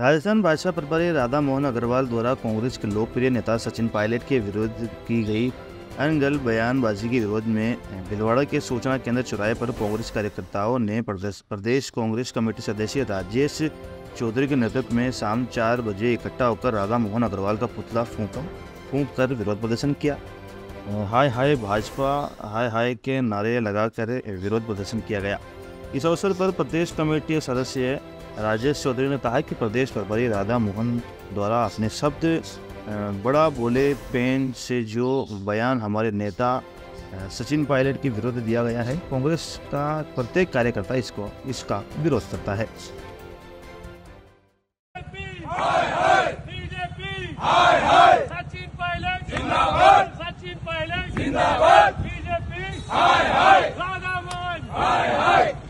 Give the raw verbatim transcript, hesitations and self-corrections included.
राजस्थान भाजपा प्रभारी राधा मोहन अग्रवाल द्वारा कांग्रेस के लोकप्रिय नेता सचिन पायलट के विरुद्ध की गई अनगढ़ बयानबाजी के विरोध में भीलवाड़ा के सूचना केंद्र चौराहे पर कांग्रेस कार्यकर्ताओं ने प्रदेश प्रदेश कांग्रेस कमेटी सदस्य राजेश चौधरी के नेतृत्व में शाम चार बजे इकट्ठा होकर राधा मोहन अग्रवाल का पुतला फूंका फूंक कर विरोध प्रदर्शन किया। हाय हाय भाजपा, हाय हाय के नारे लगाकर विरोध प्रदर्शन किया गया। इस अवसर पर प्रदेश कमेटी सदस्य राजेश चौधरी ने कहा कि प्रदेश प्रभारी राधा मोहन द्वारा अपने शब्द बड़ा बोले पेन से जो बयान हमारे नेता सचिन पायलट के विरुद्ध दिया गया है, कांग्रेस का प्रत्येक कार्यकर्ता इसको इसका विरोध करता है। हाय हाय बीजेपी, हाय हाय सचिन पायलट जिंदाबाद, सचिन पायलट जिंदाबाद, बीजेपी हाय हाय, राधा मोहन हाय हाय।